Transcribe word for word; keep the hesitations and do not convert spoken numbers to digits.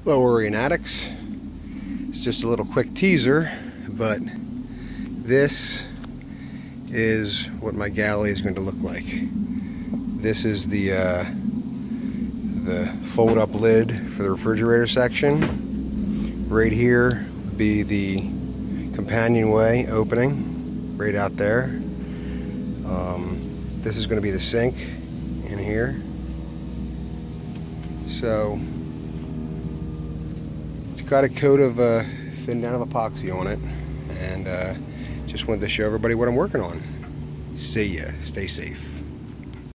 Hello, Orient Addicts. It's just a little quick teaser, but this is what my galley is going to look like. This is the uh, the fold-up lid for the refrigerator section. Right here would be the companionway opening, right out there. Um, this is going to be the sink in here. So it's got a coat of uh, thin down of epoxy on it, and uh, just wanted to show everybody what I'm working on. See ya. Stay safe.